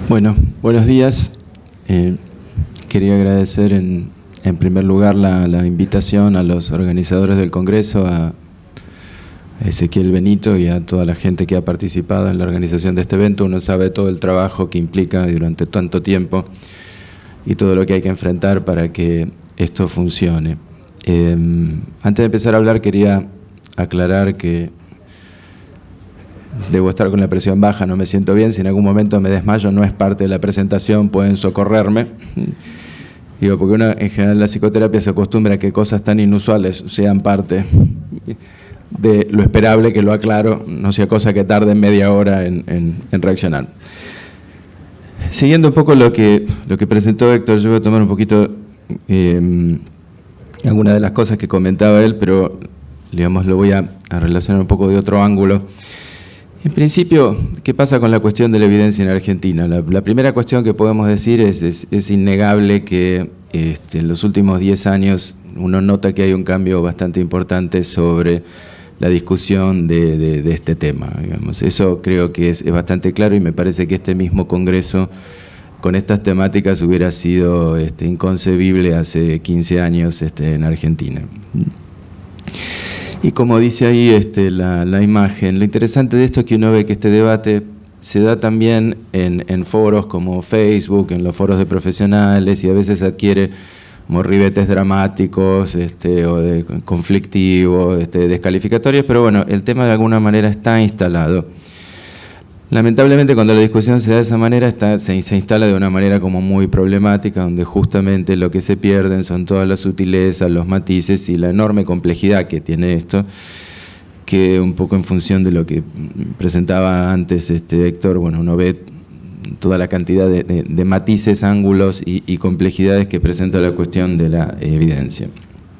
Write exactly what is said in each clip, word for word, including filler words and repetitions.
Bueno, buenos días. Eh, quería agradecer en, en primer lugar la, la invitación a los organizadores del Congreso, a Ezequiel Benito y a toda la gente que ha participado en la organización de este evento. Uno sabe todo el trabajo que implica durante tanto tiempo y todo lo que hay que enfrentar para que esto funcione. Eh, antes de empezar a hablar quería aclarar que debo estar con la presión baja, no me siento bien, si en algún momento me desmayo no es parte de la presentación, pueden socorrerme. Digo, porque uno en general en la psicoterapia se acostumbra a que cosas tan inusuales sean parte de lo esperable, que lo aclaro, no sea cosa que tarde media hora en, en, en reaccionar. Siguiendo un poco lo que, lo que presentó Héctor, yo voy a tomar un poquito eh, algunas de las cosas que comentaba él, pero digamos lo voy a, a relacionar un poco de otro ángulo. En principio, ¿qué pasa con la cuestión de la evidencia en Argentina? La, la primera cuestión que podemos decir es, es, es innegable que este, en los últimos diez años uno nota que hay un cambio bastante importante sobre la discusión de, de, de este tema. Digamos. Eso creo que es, es bastante claro y me parece que este mismo Congreso con estas temáticas hubiera sido este, inconcebible hace quince años este, en Argentina. Y como dice ahí este, la, la imagen, lo interesante de esto es que uno ve que este debate se da también en, en foros como Facebook, en los foros de profesionales, y a veces adquiere morribetes dramáticos este, o de conflictivos, este, descalificatorios, pero bueno, el tema de alguna manera está instalado. Lamentablemente cuando la discusión se da de esa manera, está, se, se instala de una manera como muy problemática, donde justamente lo que se pierden son todas las sutilezas, los matices y la enorme complejidad que tiene esto, que un poco en función de lo que presentaba antes este Héctor, bueno, uno ve toda la cantidad de, de, de matices, ángulos y, y complejidades que presenta la cuestión de la evidencia.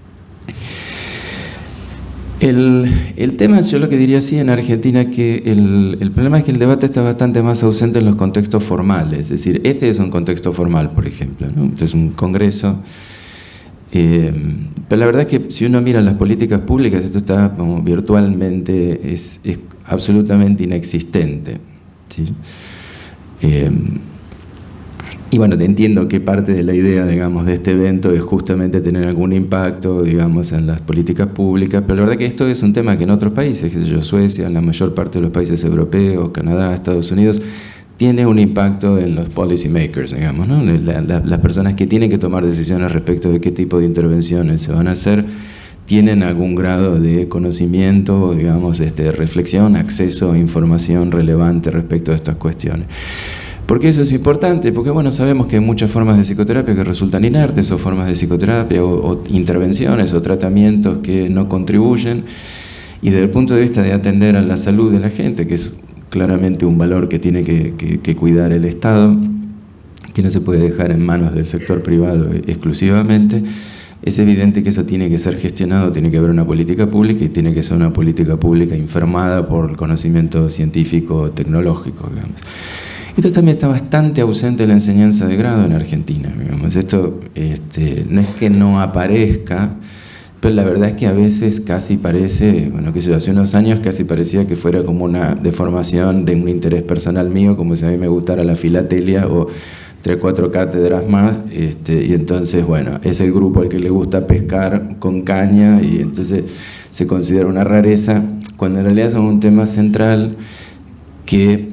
El, el tema, yo lo que diría así en Argentina, es que el, el problema es que el debate está bastante más ausente en los contextos formales. Es decir, este es un contexto formal, por ejemplo, ¿no? Este es un congreso. Eh, pero la verdad es que si uno mira las políticas públicas, esto está como virtualmente, es, es absolutamente inexistente, ¿sí? Eh, Y bueno, entiendo que parte de la idea, digamos, de este evento es justamente tener algún impacto, digamos, en las políticas públicas, pero la verdad que esto es un tema que en otros países, que sé yo, Suecia, la mayor parte de los países europeos, Canadá, Estados Unidos, tiene un impacto en los policy makers, digamos, ¿no? La, la, las personas que tienen que tomar decisiones respecto de qué tipo de intervenciones se van a hacer, tienen algún grado de conocimiento, digamos, este, reflexión, acceso a información relevante respecto a estas cuestiones. ¿Por qué eso es importante? Porque bueno, sabemos que hay muchas formas de psicoterapia que resultan inertes, o formas de psicoterapia, o, o intervenciones, o tratamientos que no contribuyen, y desde el punto de vista de atender a la salud de la gente, que es claramente un valor que tiene que, que, que cuidar el Estado, que no se puede dejar en manos del sector privado exclusivamente, es evidente que eso tiene que ser gestionado, tiene que haber una política pública, y tiene que ser una política pública informada por el conocimiento científico tecnológico, digamos. Esto también está bastante ausente de la enseñanza de grado en Argentina, digamos. Esto este, no es que no aparezca, pero la verdad es que a veces casi parece, bueno, que hace unos años casi parecía que fuera como una deformación de un interés personal mío, como si a mí me gustara la filatelia o tres, cuatro cátedras más, este, y entonces, bueno, es el grupo al que le gusta pescar con caña, y entonces se considera una rareza, cuando en realidad son un tema central que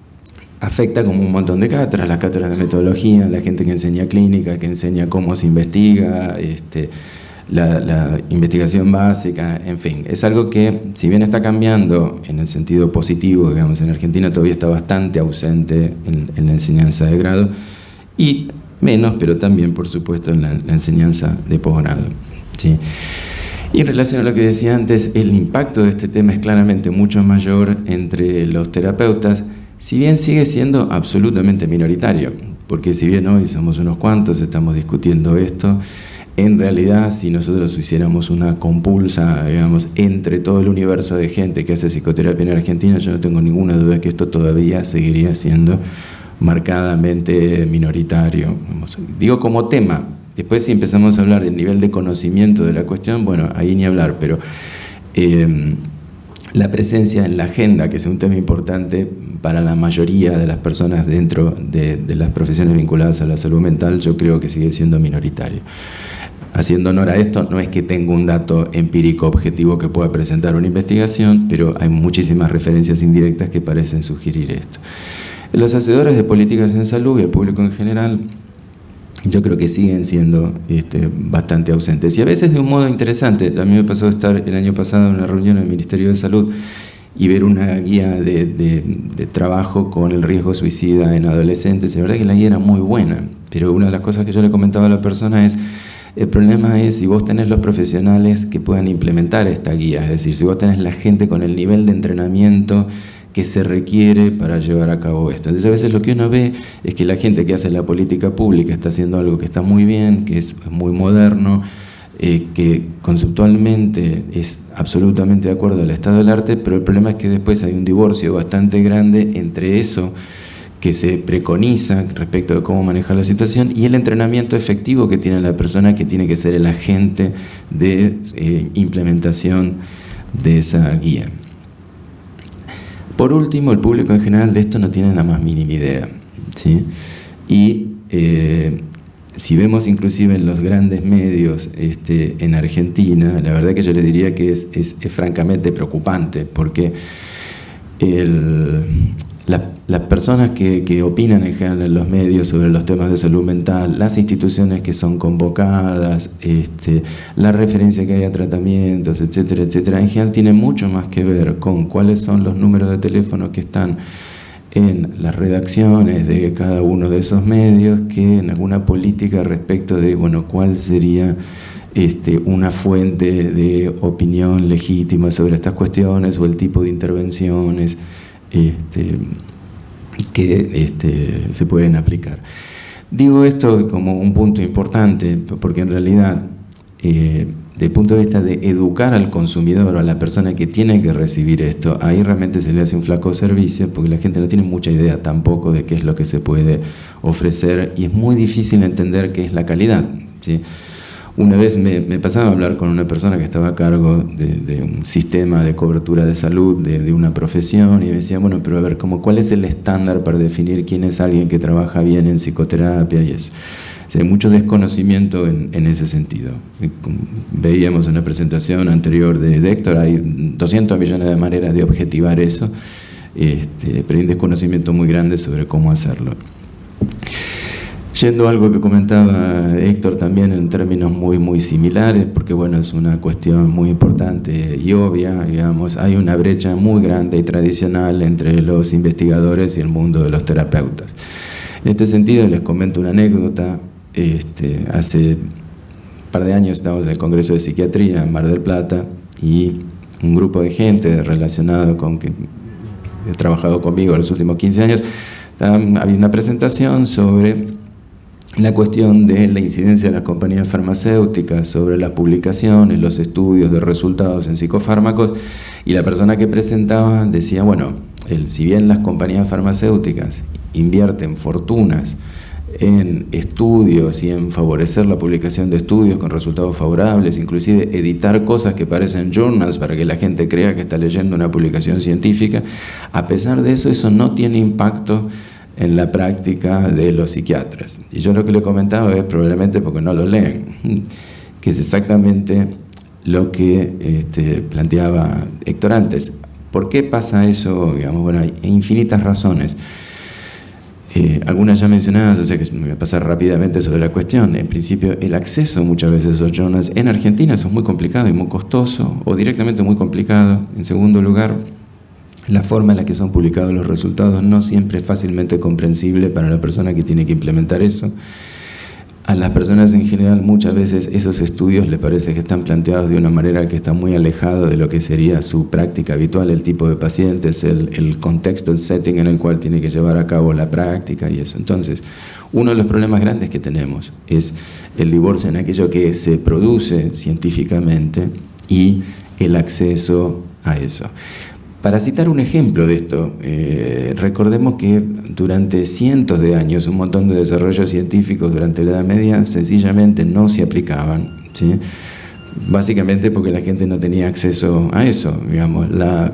afecta como un montón de cátedras, las cátedras de metodología, la gente que enseña clínica, que enseña cómo se investiga, este, la, la investigación básica, en fin. Es algo que, si bien está cambiando en el sentido positivo, digamos, en Argentina todavía está bastante ausente en, en la enseñanza de grado, y menos, pero también, por supuesto, en la, la enseñanza de posgrado, ¿sí? Y en relación a lo que decía antes, el impacto de este tema es claramente mucho mayor entre los terapeutas, si bien sigue siendo absolutamente minoritario, porque si bien hoy somos unos cuantos, estamos discutiendo esto, en realidad si nosotros hiciéramos una compulsa, digamos, entre todo el universo de gente que hace psicoterapia en Argentina, yo no tengo ninguna duda que esto todavía seguiría siendo marcadamente minoritario. Digo como tema, después si empezamos a hablar del nivel de conocimiento de la cuestión, bueno, ahí ni hablar, pero... Eh, la presencia en la agenda, que es un tema importante para la mayoría de las personas dentro de, de las profesiones vinculadas a la salud mental, yo creo que sigue siendo minoritario. Haciendo honor a esto, no es que tenga un dato empírico objetivo que pueda presentar una investigación, pero hay muchísimas referencias indirectas que parecen sugerir esto. Los hacedores de políticas en salud y el público en general, yo creo que siguen siendo este, bastante ausentes. Y a veces de un modo interesante. A mí me pasó estar el año pasado en una reunión en el Ministerio de Salud y ver una guía de, de, de trabajo con el riesgo suicida en adolescentes. La verdad que la guía era muy buena, pero una de las cosas que yo le comentaba a la persona es: el problema es si vos tenés los profesionales que puedan implementar esta guía, es decir, si vos tenés la gente con el nivel de entrenamiento que se requiere para llevar a cabo esto. Entonces a veces lo que uno ve es que la gente que hace la política pública está haciendo algo que está muy bien, que es muy moderno, eh, que conceptualmente es absolutamente de acuerdo al estado del arte, pero el problema es que después hay un divorcio bastante grande entre eso que se preconiza respecto de cómo manejar la situación y el entrenamiento efectivo que tiene la persona, que tiene que ser el agente de eh, implementación de esa guía. Por último, el público en general de esto no tiene la más mínima idea, ¿sí? Y eh, si vemos inclusive en los grandes medios este, en Argentina, la verdad que yo le diría que es, es, es francamente preocupante, porque el... La, las personas que, que opinan en general en los medios sobre los temas de salud mental, las instituciones que son convocadas, este, la referencia que hay a tratamientos, etcétera, etcétera, en general tiene mucho más que ver con cuáles son los números de teléfono que están en las redacciones de cada uno de esos medios que en alguna política respecto de, bueno, cuál sería este, una fuente de opinión legítima sobre estas cuestiones o el tipo de intervenciones Este, que este, se pueden aplicar. Digo esto como un punto importante porque en realidad eh, desde el punto de vista de educar al consumidor o a la persona que tiene que recibir esto, ahí realmente se le hace un flaco servicio porque la gente no tiene mucha idea tampoco de qué es lo que se puede ofrecer y es muy difícil entender qué es la calidad, ¿sí? Una vez me, me pasaba a hablar con una persona que estaba a cargo de, de un sistema de cobertura de salud de, de una profesión y me decía, bueno, pero a ver, ¿cómo, ¿cuál es el estándar para definir quién es alguien que trabaja bien en psicoterapia y eso? O sea, hay mucho desconocimiento en, en ese sentido. Veíamos en la presentación anterior de, de Héctor, hay doscientos millones de maneras de objetivar eso, este, pero hay un desconocimiento muy grande sobre cómo hacerlo. Yendo a algo que comentaba Héctor también en términos muy, muy similares, porque bueno, es una cuestión muy importante y obvia, digamos, hay una brecha muy grande y tradicional entre los investigadores y el mundo de los terapeutas. En este sentido les comento una anécdota. Este, hace un par de años estábamos en el Congreso de Psiquiatría en Mar del Plata y un grupo de gente relacionado con que he trabajado conmigo los últimos quince años, había una presentación sobre la cuestión de la incidencia de las compañías farmacéuticas sobre las publicaciones, los estudios de resultados en psicofármacos, y la persona que presentaba decía, bueno, el, si bien las compañías farmacéuticas invierten fortunas en estudios y en favorecer la publicación de estudios con resultados favorables, inclusive editar cosas que parecen journals para que la gente crea que está leyendo una publicación científica, a pesar de eso, eso no tiene impacto en la práctica de los psiquiatras. Y yo lo que le comentaba es probablemente porque no lo leen, que es exactamente lo que este, planteaba Héctor antes. ¿Por qué pasa eso? Digamos, bueno, hay infinitas razones. Eh, algunas ya mencionadas, o sea que me voy a pasar rápidamente sobre la cuestión. En principio, el acceso muchas veces a esos journals en Argentina eso es muy complicado y muy costoso, o directamente muy complicado. En segundo lugar, la forma en la que son publicados los resultados no siempre es fácilmente comprensible para la persona que tiene que implementar eso. A las personas en general muchas veces esos estudios les parece que están planteados de una manera que está muy alejado de lo que sería su práctica habitual, el tipo de pacientes, el, el contexto, el setting en el cual tiene que llevar a cabo la práctica y eso. Entonces, uno de los problemas grandes que tenemos es el divorcio en aquello que se produce científicamente y el acceso a eso. Para citar un ejemplo de esto, eh, recordemos que durante cientos de años un montón de desarrollos científicos durante la Edad Media sencillamente no se aplicaban, ¿sí? Básicamente porque la gente no tenía acceso a eso. Digamos, la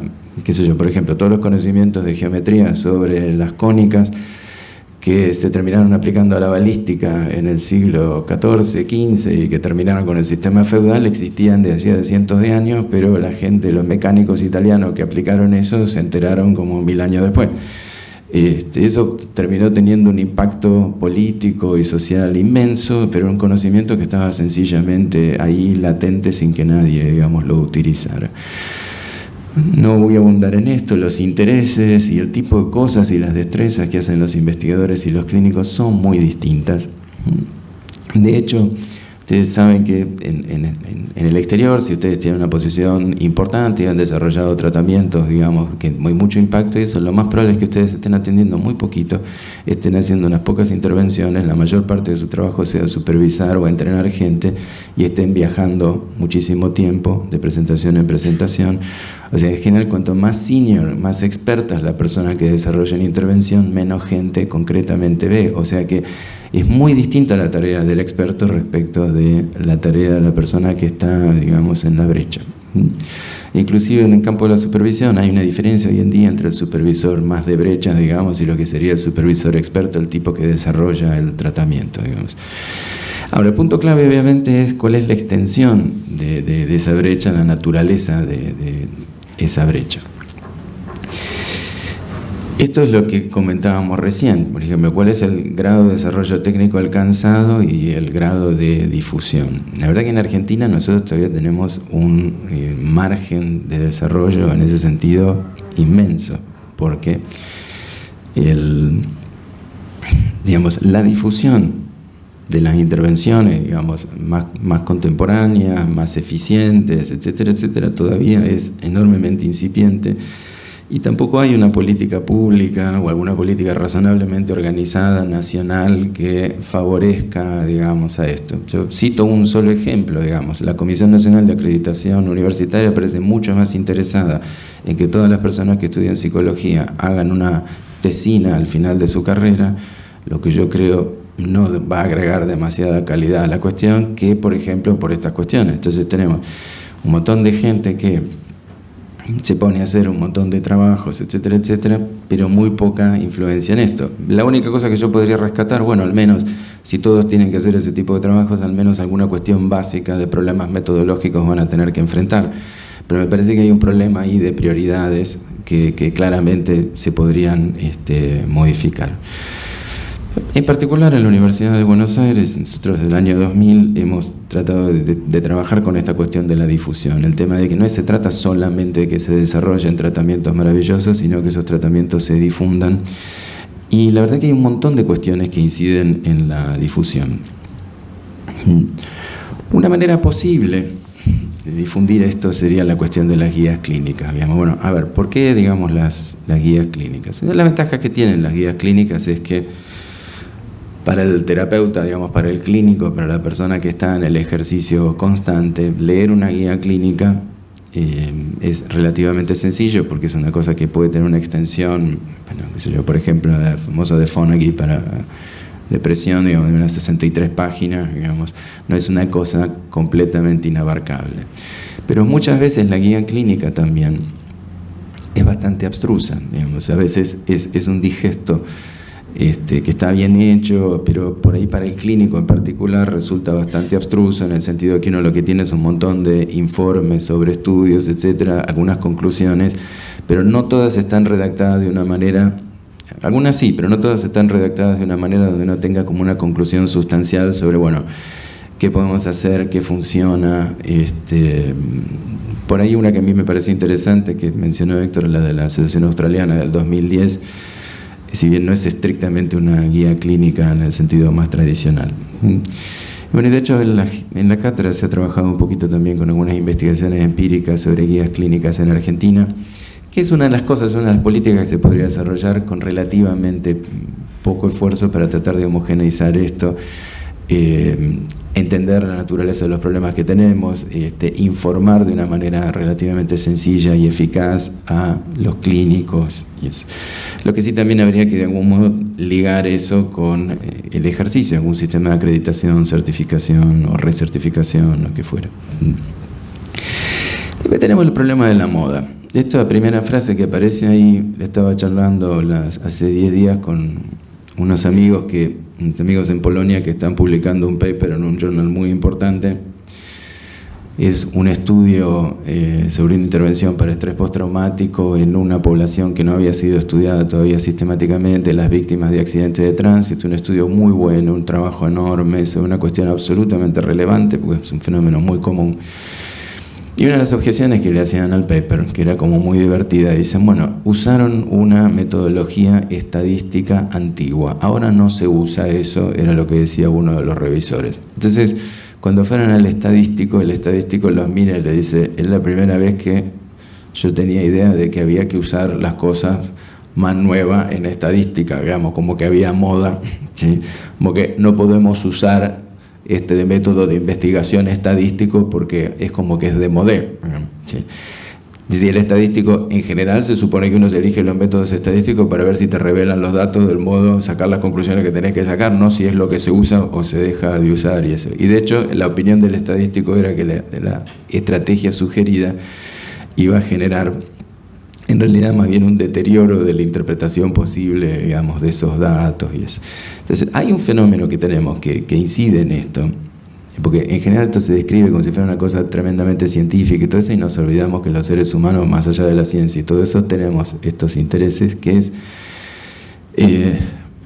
qué sé yo, por ejemplo, todos los conocimientos de geometría sobre las cónicas que se terminaron aplicando a la balística en el siglo catorce, quince y que terminaron con el sistema feudal existían desde hacía cientos de años, pero la gente, los mecánicos italianos que aplicaron eso se enteraron como mil años después. Este, eso terminó teniendo un impacto político y social inmenso, pero un conocimiento que estaba sencillamente ahí latente sin que nadie, digamos, lo utilizara. No voy a abundar en esto, los intereses y el tipo de cosas y las destrezas que hacen los investigadores y los clínicos son muy distintas. De hecho, ustedes saben que en, en, en el exterior, si ustedes tienen una posición importante y han desarrollado tratamientos, digamos, que hay mucho impacto, y eso lo más probable es que ustedes estén atendiendo muy poquito, estén haciendo unas pocas intervenciones, la mayor parte de su trabajo sea supervisar o entrenar gente y estén viajando muchísimo tiempo de presentación en presentación. O sea, en general, cuanto más senior, más experta es la persona que desarrolla una intervención, menos gente concretamente ve. O sea que es muy distinta la tarea del experto respecto de la tarea de la persona que está, digamos, en la brecha. Inclusive en el campo de la supervisión hay una diferencia hoy en día entre el supervisor más de brecha, digamos, y lo que sería el supervisor experto, el tipo que desarrolla el tratamiento, digamos. Ahora, el punto clave obviamente es cuál es la extensión de, de, de esa brecha, la naturaleza de, de esa brecha. Esto es lo que comentábamos recién, por ejemplo, cuál es el grado de desarrollo técnico alcanzado y el grado de difusión. La verdad que en Argentina nosotros todavía tenemos un eh, margen de desarrollo en ese sentido inmenso, porque el, digamos, la difusión de las intervenciones, digamos, más, más contemporáneas, más eficientes, etcétera, etcétera, todavía es enormemente incipiente. Y tampoco hay una política pública o alguna política razonablemente organizada, nacional, que favorezca, digamos, a esto. Yo cito un solo ejemplo, digamos. La Comisión Nacional de Acreditación Universitaria parece mucho más interesada en que todas las personas que estudian psicología hagan una tesina al final de su carrera, lo que yo creo no va a agregar demasiada calidad a la cuestión, que, por ejemplo, por estas cuestiones. Entonces tenemos un montón de gente que se pone a hacer un montón de trabajos, etcétera, etcétera, pero muy poca influencia en esto. La única cosa que yo podría rescatar, bueno, al menos si todos tienen que hacer ese tipo de trabajos, al menos alguna cuestión básica de problemas metodológicos van a tener que enfrentar. Pero me parece que hay un problema ahí de prioridades que, que claramente se podrían este, modificar. En particular en la Universidad de Buenos Aires, nosotros del año dos mil hemos tratado de, de, de trabajar con esta cuestión de la difusión, el tema de que no se trata solamente de que se desarrollen tratamientos maravillosos, sino que esos tratamientos se difundan. Y la verdad que hay un montón de cuestiones que inciden en la difusión. Una manera posible de difundir esto sería la cuestión de las guías clínicas. Digamos, bueno, a ver, ¿por qué, digamos, las, las guías clínicas? Una de las ventajas que tienen las guías clínicas es que para el terapeuta, digamos, para el clínico, para la persona que está en el ejercicio constante, leer una guía clínica eh, es relativamente sencillo porque es una cosa que puede tener una extensión, bueno, qué sé yo, por ejemplo, el famoso de Fonagy para depresión, digamos, de unas sesenta y tres páginas, digamos, no es una cosa completamente inabarcable. Pero muchas veces la guía clínica también es bastante abstrusa, digamos, a veces es, es un digesto Este, que está bien hecho, pero por ahí para el clínico en particular resulta bastante abstruso, en el sentido de que uno lo que tiene es un montón de informes sobre estudios, etcétera, algunas conclusiones, pero no todas están redactadas de una manera, algunas sí, pero no todas están redactadas de una manera donde uno tenga como una conclusión sustancial sobre, bueno, qué podemos hacer, qué funciona. Este, por ahí una que a mí me pareció interesante, que mencionó Héctor, la de la Asociación Australiana del dos mil diez, si bien no es estrictamente una guía clínica en el sentido más tradicional. Bueno, y de hecho en la, en la cátedra se ha trabajado un poquito también con algunas investigaciones empíricas sobre guías clínicas en Argentina, que es una de las cosas, una de las políticas que se podría desarrollar con relativamente poco esfuerzo para tratar de homogeneizar esto, eh, entender la naturaleza de los problemas que tenemos, este, informar de una manera relativamente sencilla y eficaz a los clínicos y eso. Lo que sí también habría que de algún modo ligar eso con eh, el ejercicio, algún sistema de acreditación, certificación o recertificación, lo que fuera. Después tenemos el problema de la moda. esta primera frase que aparece ahí, le estaba charlando las, hace diez días con unos amigos, que, unos amigos en Polonia que están publicando un paper en un journal muy importante. Es un estudio eh, sobre una intervención para estrés postraumático en una población que no había sido estudiada todavía sistemáticamente, las víctimas de accidentes de tránsito. Un estudio muy bueno, un trabajo enorme sobre una cuestión absolutamente relevante, porque es un fenómeno muy común. Y una de las objeciones que le hacían al paper, que era como muy divertida, dicen, bueno, usaron una metodología estadística antigua, ahora no se usa eso, era lo que decía uno de los revisores. Entonces, cuando fueron al estadístico, el estadístico los mira y le dice, es la primera vez que yo tenía idea de que había que usar las cosas más nuevas en estadística, digamos, como que había moda, ¿sí? Como que no podemos usar este de método de investigación estadístico porque es como que es de modé, ¿sí? Si el estadístico, en general, se supone que uno se elige los métodos estadísticos para ver si te revelan los datos del modo, sacar las conclusiones que tenés que sacar, no si es lo que se usa o se deja de usar y eso. Y de hecho, la opinión del estadístico era que la, la estrategia sugerida iba a generar, en realidad, más bien un deterioro de la interpretación posible, digamos, de esos datos y eso. Entonces, hay un fenómeno que tenemos que, que incide en esto, porque en general esto se describe como si fuera una cosa tremendamente científica y todo eso, y nos olvidamos que los seres humanos, más allá de la ciencia y todo eso, tenemos estos intereses, que es eh,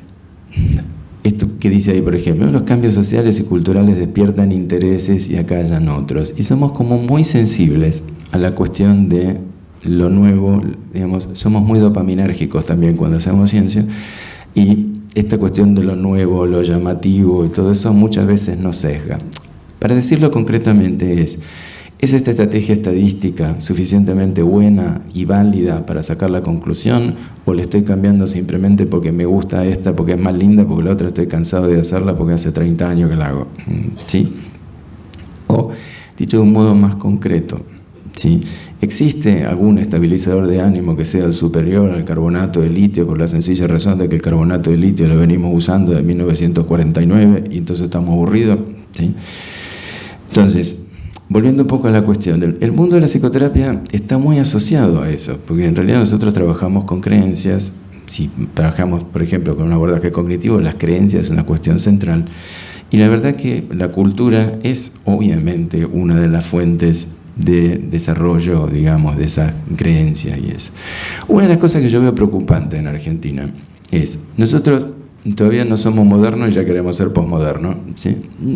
esto que dice ahí, por ejemplo, los cambios sociales y culturales despiertan intereses y acallan otros, y somos como muy sensibles a la cuestión de lo nuevo, digamos, somos muy dopaminérgicos también cuando hacemos ciencia, y esta cuestión de lo nuevo, lo llamativo y todo eso muchas veces nos sesga. Para decirlo concretamente es, ¿es esta estrategia estadística suficientemente buena y válida para sacar la conclusión, o le estoy cambiando simplemente porque me gusta esta, porque es más linda, porque la otra estoy cansado de hacerla porque hace treinta años que la hago? ¿Sí? O, dicho de un modo más concreto, ¿sí? ¿Existe algún estabilizador de ánimo que sea superior al carbonato de litio, por la sencilla razón de que el carbonato de litio lo venimos usando de mil novecientos cuarenta y nueve y entonces estamos aburridos? ¿Sí? Entonces, volviendo un poco a la cuestión, el mundo de la psicoterapia está muy asociado a eso, porque en realidad nosotros trabajamos con creencias. Si trabajamos, por ejemplo, con un abordaje cognitivo, las creencias es una cuestión central, y la verdad que la cultura es obviamente una de las fuentes de desarrollo, digamos, de esa creencia y eso. Una de las cosas que yo veo preocupante en Argentina es, nosotros todavía no somos modernos y ya queremos ser posmodernos, ¿sí?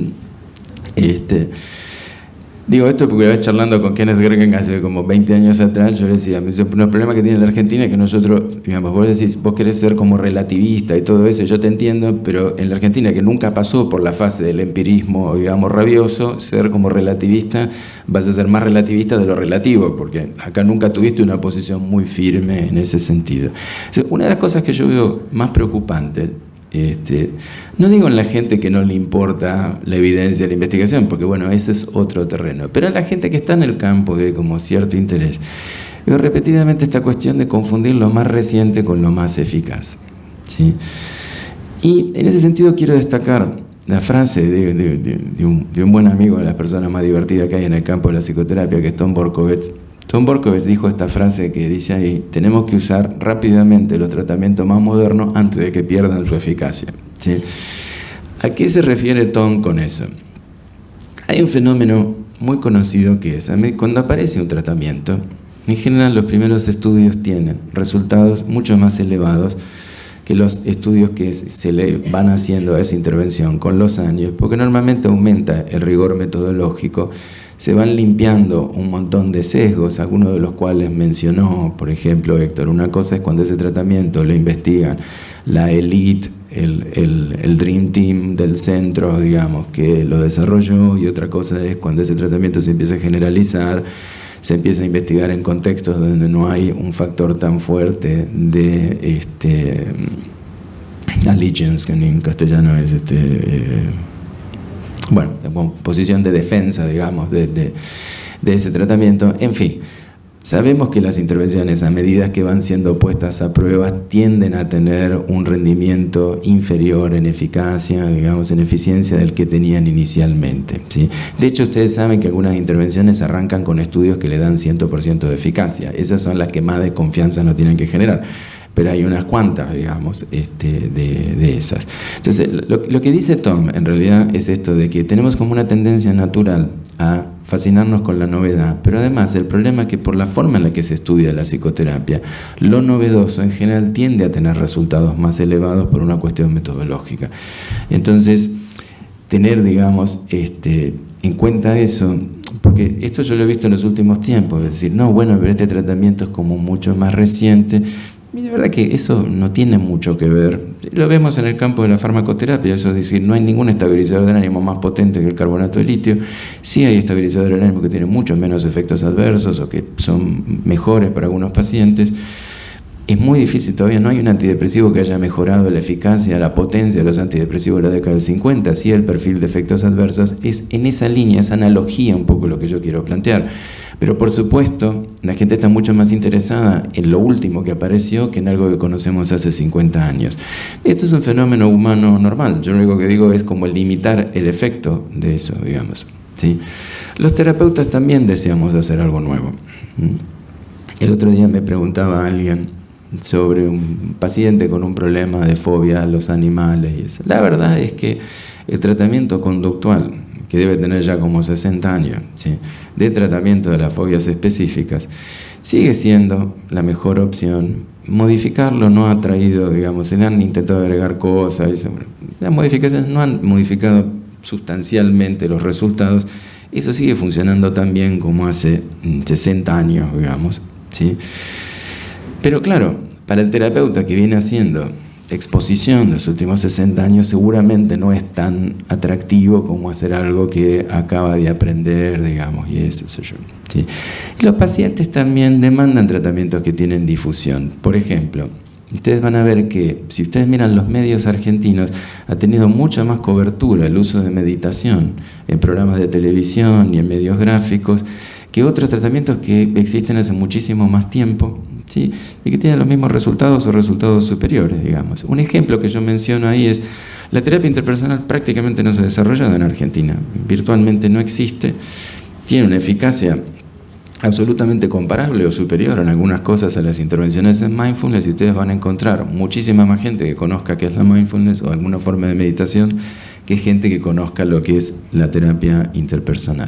Este, digo esto porque una vez charlando con Kenneth Gergen hace como veinte años atrás, yo le decía, me dice, el problema que tiene la Argentina es que nosotros, digamos, vos decís, vos querés ser como relativista y todo eso, yo te entiendo, pero en la Argentina, que nunca pasó por la fase del empirismo, digamos, rabioso, ser como relativista, vas a ser más relativista de lo relativo, porque acá nunca tuviste una posición muy firme en ese sentido. O sea, una de las cosas que yo veo más preocupantes, Este, no digo en la gente que no le importa la evidencia, la investigación, porque bueno, ese es otro terreno, pero en la gente que está en el campo, que hay como cierto interés, veo repetidamente esta cuestión de confundir lo más reciente con lo más eficaz, ¿sí? Y en ese sentido quiero destacar la frase de, de, de, de, un, de un buen amigo, de las personas más divertidas que hay en el campo de la psicoterapia, que es Tom Borkovets. Tom Borkovets dijo esta frase que dice ahí, tenemos que usar rápidamente los tratamientos más modernos antes de que pierdan su eficacia, ¿sí? ¿A qué se refiere Tom con eso? Hay un fenómeno muy conocido que es, cuando aparece un tratamiento, en general los primeros estudios tienen resultados mucho más elevados que los estudios que se le van haciendo a esa intervención con los años, porque normalmente aumenta el rigor metodológico, se van limpiando un montón de sesgos, algunos de los cuales mencionó, por ejemplo, Héctor. Una cosa es cuando ese tratamiento lo investigan la elite, el, el, el dream team del centro, digamos, que lo desarrolló, y otra cosa es cuando ese tratamiento se empieza a generalizar, se empieza a investigar en contextos donde no hay un factor tan fuerte de este, allegiance, que en castellano es este... Eh, bueno, posición de defensa, digamos, de, de, de ese tratamiento. En fin, Sabemos que las intervenciones, a medida que van siendo puestas a prueba, tienden a tener un rendimiento inferior en eficacia, digamos, en eficiencia del que tenían inicialmente, ¿sí? De hecho, ustedes saben que algunas intervenciones arrancan con estudios que le dan cien por ciento de eficacia. Esas son las que más desconfianza no tienen que generar. Pero hay unas cuantas, digamos, este, de, de esas. Entonces, lo, lo que dice Tom, en realidad, es esto de que tenemos como una tendencia natural a fascinarnos con la novedad, pero además el problema es que por la forma en la que se estudia la psicoterapia, lo novedoso en general tiende a tener resultados más elevados por una cuestión metodológica. Entonces, tener, digamos, este, en cuenta eso, porque esto yo lo he visto en los últimos tiempos, es decir, no, bueno, pero este tratamiento es como mucho más reciente. Y de verdad que eso no tiene mucho que ver. Lo vemos en el campo de la farmacoterapia, eso es decir, no hay ningún estabilizador del ánimo más potente que el carbonato de litio. Sí hay estabilizadores del ánimo que tienen muchos menos efectos adversos o que son mejores para algunos pacientes. Es muy difícil, todavía no hay un antidepresivo que haya mejorado la eficacia, la potencia de los antidepresivos de la década del cincuenta. Sí, el perfil de efectos adversos es en esa línea, esa analogía un poco lo que yo quiero plantear. Pero por supuesto, la gente está mucho más interesada en lo último que apareció que en algo que conocemos hace cincuenta años. Esto es un fenómeno humano normal. Yo lo único que digo es como limitar el efecto de eso, digamos, ¿sí? Los terapeutas también deseamos hacer algo nuevo. El otro día me preguntaba alguien sobre un paciente con un problema de fobia a los animales y eso. La verdad es que el tratamiento conductual, que debe tener ya como sesenta años, ¿sí?, de tratamiento de las fobias específicas, sigue siendo la mejor opción. Modificarlo no ha traído, digamos, se le han intentado agregar cosas, eso. Las modificaciones no han modificado sustancialmente los resultados. Eso sigue funcionando tan bien como hace sesenta años, digamos, ¿sí? Pero claro, para el terapeuta que viene haciendo exposición de los últimos sesenta años, seguramente no es tan atractivo como hacer algo que acaba de aprender, digamos, y eso, eso yo, ¿sí? Y los pacientes también demandan tratamientos que tienen difusión. Por ejemplo, ustedes van a ver que, si ustedes miran los medios argentinos, ha tenido mucha más cobertura el uso de meditación en programas de televisión y en medios gráficos que otros tratamientos que existen hace muchísimo más tiempo, ¿sí?, y que tienen los mismos resultados o resultados superiores, digamos. Un ejemplo que yo menciono ahí es la terapia interpersonal. Prácticamente no se ha desarrollado en Argentina, virtualmente no existe, tiene una eficacia absolutamente comparable o superior en algunas cosas a las intervenciones en mindfulness, y ustedes van a encontrar muchísima más gente que conozca qué es la mindfulness o alguna forma de meditación que gente que conozca lo que es la terapia interpersonal.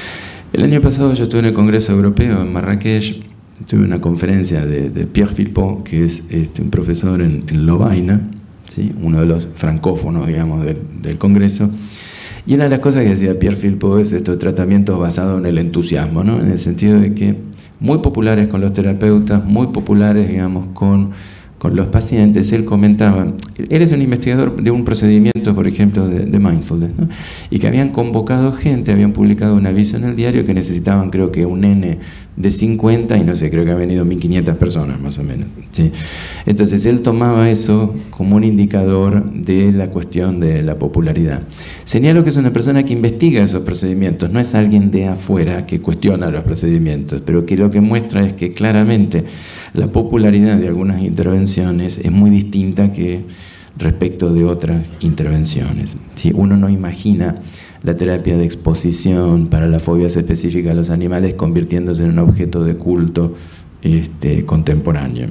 El año pasado yo estuve en el Congreso Europeo en Marrakech, tuve una conferencia de, de Pierre Philpot, que es este, un profesor en, en Lovaina, ¿sí?, uno de los francófonos, digamos, del, del Congreso. Y una de las cosas que decía Pierre Philpot es estos tratamientos basados en el entusiasmo, ¿no?, en el sentido de que muy populares con los terapeutas, muy populares, digamos, con, con los pacientes. Él comentaba, él es un investigador de un procedimiento, por ejemplo, de, de mindfulness, ¿no?, y que habían convocado gente, habían publicado un aviso en el diario que necesitaban, creo que un nene de cincuenta, y no sé, creo que han venido mil quinientas personas más o menos, ¿sí? Entonces él tomaba eso como un indicador de la cuestión de la popularidad. Señalo que es una persona que investiga esos procedimientos, no es alguien de afuera que cuestiona los procedimientos, pero que lo que muestra es que claramente la popularidad de algunas intervenciones es muy distinta que respecto de otras intervenciones, ¿sí? Uno no imagina la terapia de exposición para las fobias específicas a los animales convirtiéndose en un objeto de culto este, contemporáneo.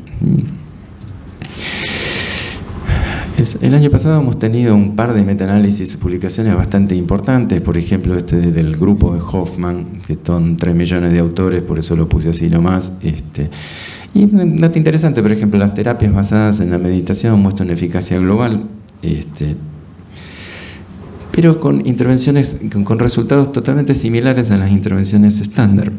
Es, el año pasado hemos tenido un par de metaanálisis y publicaciones bastante importantes, por ejemplo este del grupo de Hoffman, que son tres millones de autores, por eso lo puse así nomás. Este, y un dato interesante, por ejemplo, las terapias basadas en la meditación muestran eficacia global, este, pero con intervenciones, con, con resultados totalmente similares a las intervenciones estándar.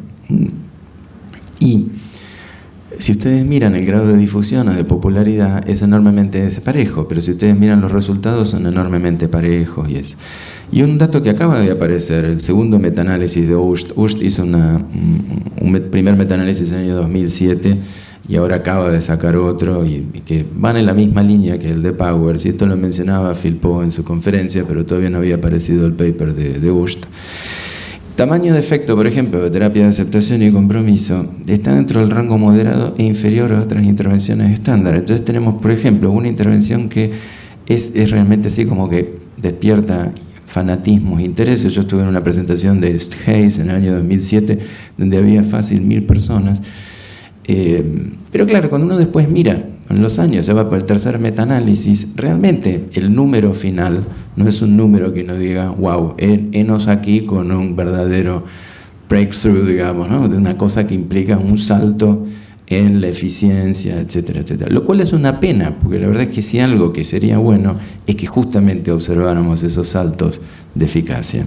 Y si ustedes miran el grado de difusión o de popularidad, es enormemente desparejo, pero si ustedes miran los resultados, son enormemente parejos y eso. Y un dato que acaba de aparecer, el segundo metaanálisis de Urst. Urst hizo una, un primer metaanálisis en el año dos mil siete y ahora acaba de sacar otro, y, y que van en la misma línea que el de Powers, y esto lo mencionaba Philpot en su conferencia, pero todavía no había aparecido el paper de, de Urst. Tamaño de efecto, por ejemplo, de terapia de aceptación y compromiso, está dentro del rango moderado e inferior a otras intervenciones estándar. Entonces tenemos, por ejemplo, una intervención que es, es realmente así como que despierta fanatismos, intereses. Yo estuve en una presentación de Hayes en el año dos mil siete, donde había fácil mil personas. Eh, pero claro, cuando uno después mira en los años, ya va por el tercer metaanálisis, realmente el número final no es un número que nos diga, wow, henos aquí con un verdadero breakthrough, digamos, ¿no? De una cosa que implica un salto en la eficiencia, etcétera, etcétera. Lo cual es una pena, porque la verdad es que si algo que sería bueno es que justamente observáramos esos saltos de eficacia.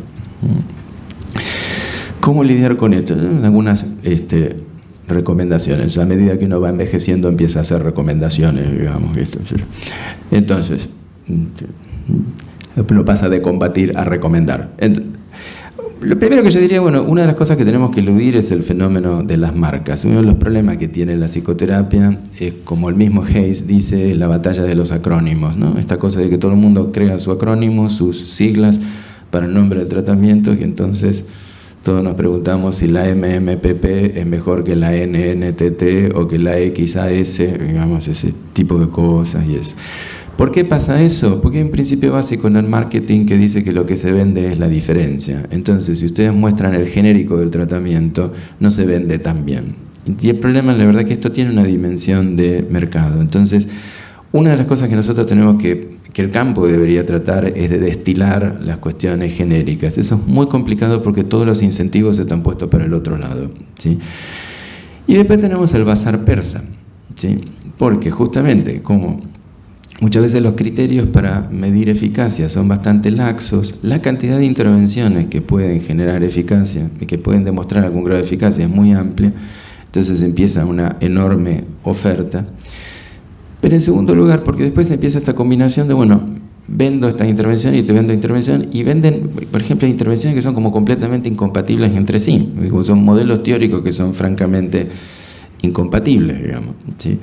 ¿Cómo lidiar con esto? Algunas este, recomendaciones. A medida que uno va envejeciendo empieza a hacer recomendaciones, digamos. Entonces, uno pasa de combatir a recomendar. Lo primero que yo diría, bueno, una de las cosas que tenemos que eludir es el fenómeno de las marcas. Uno de los problemas que tiene la psicoterapia es, como el mismo Hayes dice, la batalla de los acrónimos, ¿no? Esta cosa de que todo el mundo crea su acrónimo, sus siglas para el nombre del tratamiento, y entonces todos nos preguntamos si la M M P P es mejor que la N N T T o que la X A S, digamos, ese tipo de cosas y eso. ¿Por qué pasa eso? Porque hay un principio básico en el marketing que dice que lo que se vende es la diferencia. Entonces, si ustedes muestran el genérico del tratamiento, no se vende tan bien. Y el problema, la verdad, es que esto tiene una dimensión de mercado. Entonces, una de las cosas que nosotros tenemos que, que el campo debería tratar es de destilar las cuestiones genéricas. Eso es muy complicado porque todos los incentivos están puestos para el otro lado, ¿sí? Y después tenemos el bazar persa, ¿sí? Porque justamente como muchas veces los criterios para medir eficacia son bastante laxos, la cantidad de intervenciones que pueden generar eficacia y que pueden demostrar algún grado de eficacia es muy amplia, entonces empieza una enorme oferta. Pero en segundo lugar, porque después empieza esta combinación de, bueno, vendo esta intervención y te vendo intervención, y venden, por ejemplo, intervenciones que son como completamente incompatibles entre sí, son modelos teóricos que son francamente incompatibles, digamos, ¿sí?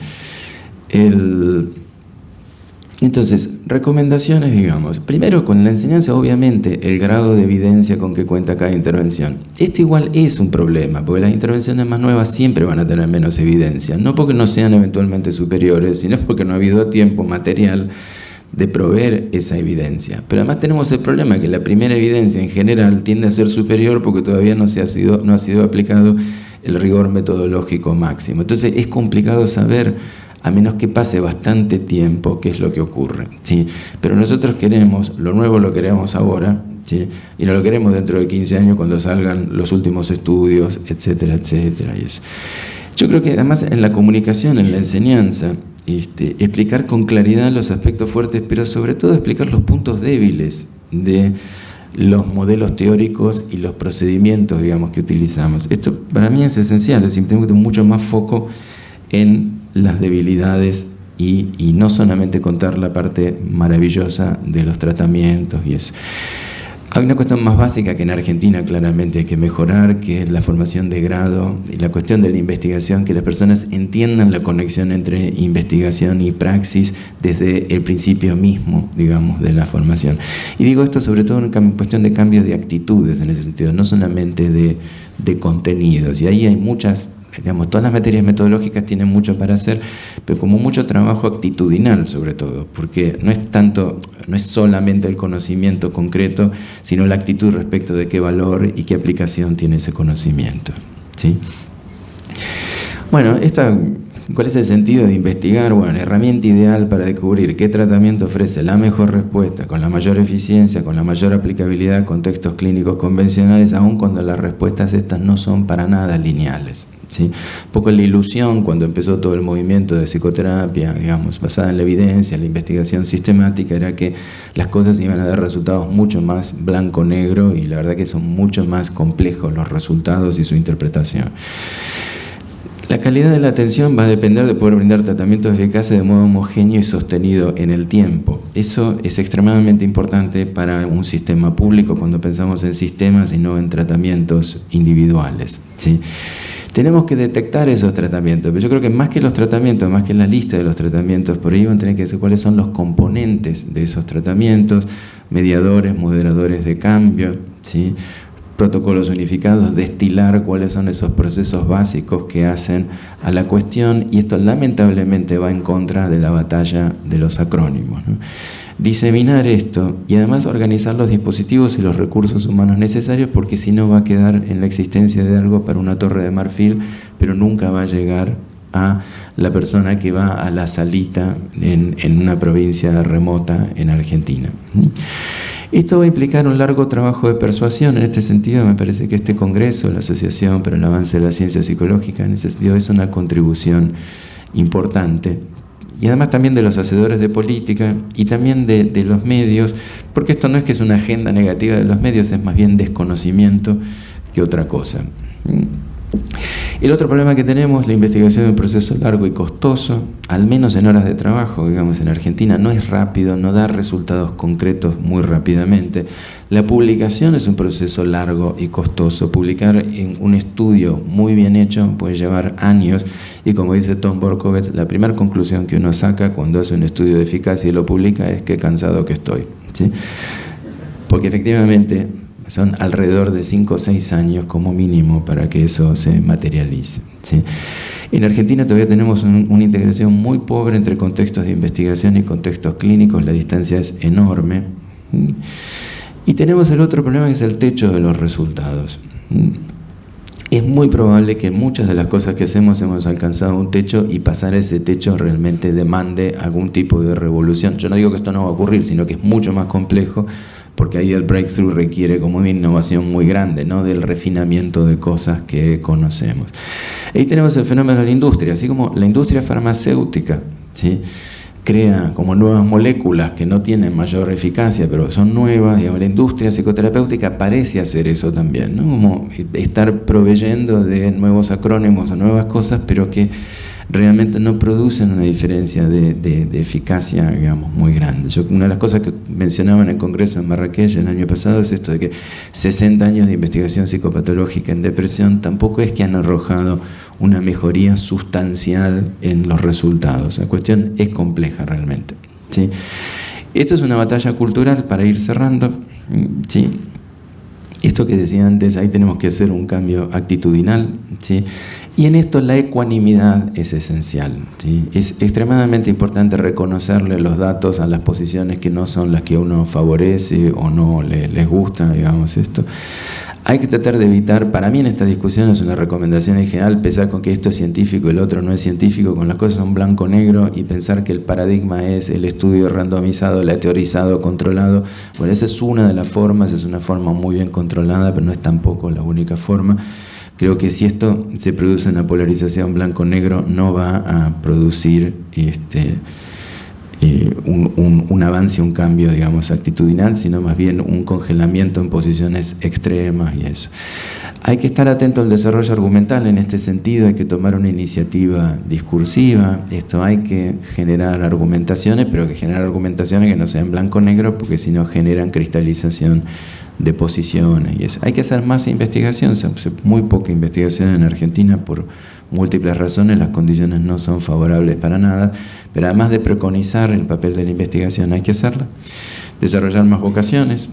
El... Entonces, recomendaciones, digamos. Primero, con la enseñanza, obviamente, el grado de evidencia con que cuenta cada intervención. Esto igual es un problema, porque las intervenciones más nuevas siempre van a tener menos evidencia. No porque no sean eventualmente superiores, sino porque no ha habido tiempo material de proveer esa evidencia. Pero además tenemos el problema que la primera evidencia en general tiende a ser superior porque todavía no, se ha, sido, no ha sido aplicado el rigor metodológico máximo. Entonces, es complicado saber, a menos que pase bastante tiempo, qué es lo que ocurre, ¿sí? Pero nosotros queremos, lo nuevo lo queremos ahora, ¿sí? Y no lo queremos dentro de quince años cuando salgan los últimos estudios, etcétera, etcétera. Y eso. Yo creo que además en la comunicación, en la enseñanza, este, explicar con claridad los aspectos fuertes, pero sobre todo explicar los puntos débiles de los modelos teóricos y los procedimientos, digamos, que utilizamos. Esto para mí es esencial, es decir, tengo que tener mucho más foco en las debilidades y, y no solamente contar la parte maravillosa de los tratamientos y eso. Hay una cuestión más básica que en Argentina claramente hay que mejorar, que es la formación de grado y la cuestión de la investigación, que las personas entiendan la conexión entre investigación y praxis desde el principio mismo, digamos, de la formación. Y digo esto sobre todo en cuestión de cambio de actitudes en ese sentido, no solamente de, de contenidos. Y ahí hay muchas, digamos, todas las materias metodológicas tienen mucho para hacer, pero como mucho trabajo actitudinal sobre todo, porque no es tanto, no es solamente el conocimiento concreto, sino la actitud respecto de qué valor y qué aplicación tiene ese conocimiento, ¿sí? Bueno, esta, ¿cuál es el sentido de investigar? Bueno, la herramienta ideal para descubrir qué tratamiento ofrece la mejor respuesta, con la mayor eficiencia, con la mayor aplicabilidad a contextos clínicos convencionales, aun cuando las respuestas estas no son para nada lineales. ¿Sí? Un poco la ilusión cuando empezó todo el movimiento de psicoterapia, digamos, basada en la evidencia, la investigación sistemática, era que las cosas iban a dar resultados mucho más blanco-negro, y la verdad que son mucho más complejos los resultados y su interpretación. La calidad de la atención va a depender de poder brindar tratamientos eficaces de modo homogéneo y sostenido en el tiempo. Eso es extremadamente importante para un sistema público cuando pensamos en sistemas y no en tratamientos individuales, ¿sí? Tenemos que detectar esos tratamientos, pero yo creo que más que los tratamientos, más que la lista de los tratamientos, por ahí van a tener que decir cuáles son los componentes de esos tratamientos, mediadores, moderadores de cambio, ¿sí? protocolos unificados, destilar cuáles son esos procesos básicos que hacen a la cuestión, y esto lamentablemente va en contra de la batalla de los acrónimos, ¿no? Diseminar esto y además organizar los dispositivos y los recursos humanos necesarios, porque si no va a quedar en la existencia de algo para una torre de marfil, pero nunca va a llegar a la persona que va a la salita en, en una provincia remota en Argentina. Esto va a implicar un largo trabajo de persuasión. En este sentido, me parece que este congreso, la Asociación para el Avance de la Ciencia Psicológica, en ese sentido es una contribución importante. Y además también de los hacedores de política y también de, de los medios, porque esto no es que es una agenda negativa de los medios, es más bien desconocimiento que otra cosa. El otro problema que tenemos, la investigación es un proceso largo y costoso, al menos en horas de trabajo, digamos, en Argentina no es rápido, no da resultados concretos muy rápidamente. La publicación es un proceso largo y costoso. Publicar en un estudio muy bien hecho puede llevar años, y como dice Tom Berkowitz, la primera conclusión que uno saca cuando hace un estudio de eficacia y lo publica es qué cansado que estoy, ¿sí? Porque efectivamente son alrededor de cinco o seis años como mínimo para que eso se materialice, ¿sí? En Argentina todavía tenemos un, una integración muy pobre entre contextos de investigación y contextos clínicos, la distancia es enorme. Y tenemos el otro problema, que es el techo de los resultados. Es muy probable que muchas de las cosas que hacemos hemos alcanzado un techo, y pasar ese techo realmente demande algún tipo de revolución. Yo no digo que esto no va a ocurrir, sino que es mucho más complejo, porque ahí el breakthrough requiere como una innovación muy grande, ¿no? Del refinamiento de cosas que conocemos. Ahí tenemos el fenómeno de la industria, así como la industria farmacéutica, ¿sí? Crea como nuevas moléculas que no tienen mayor eficacia, pero son nuevas. Digamos, la industria psicoterapéutica parece hacer eso también, ¿no? Como estar proveyendo de nuevos acrónimos o nuevas cosas, pero que realmente no producen una diferencia de, de, de eficacia, digamos, muy grande. Yo, una de las cosas que mencionaba en el Congreso en Marrakech el año pasado es esto de que sesenta años de investigación psicopatológica en depresión tampoco es que han arrojado una mejoría sustancial en los resultados. La cuestión es compleja realmente, ¿sí? Esto es una batalla cultural, para ir cerrando, ¿sí? Esto que decía antes, ahí tenemos que hacer un cambio actitudinal, ¿sí? Y en esto la ecuanimidad es esencial, ¿sí? Es extremadamente importante reconocerle los datos a las posiciones que no son las que uno favorece o no le, les gusta, digamos esto. Hay que tratar de evitar, para mí en esta discusión es una recomendación en general, pensar con que esto es científico y el otro no es científico, con las cosas son blanco-negro, y pensar que el paradigma es el estudio randomizado, la teorizado, controlado. Bueno, esa es una de las formas, es una forma muy bien controlada, pero no es tampoco la única forma. Creo que si esto se produce una polarización blanco-negro, no va a producir este, eh, un, un, un avance, un cambio, digamos, actitudinal, sino más bien un congelamiento en posiciones extremas y eso. Hay que estar atento al desarrollo argumental en este sentido, hay que tomar una iniciativa discursiva, esto hay que generar argumentaciones, pero que generar argumentaciones que no sean blanco-negro, porque si no generan cristalización de posiciones y eso. Hay que hacer más investigación, se hace muy poca investigación en Argentina por múltiples razones, las condiciones no son favorables para nada, pero además de preconizar el papel de la investigación hay que hacerla. Desarrollar más vocaciones.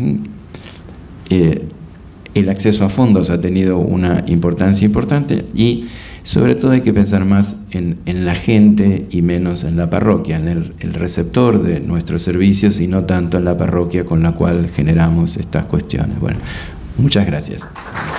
Eh, el acceso a fondos ha tenido una importancia importante, y sobre todo hay que pensar más en, en la gente y menos en la parroquia, en el, el receptor de nuestros servicios, y no tanto en la parroquia con la cual generamos estas cuestiones. Bueno, muchas gracias.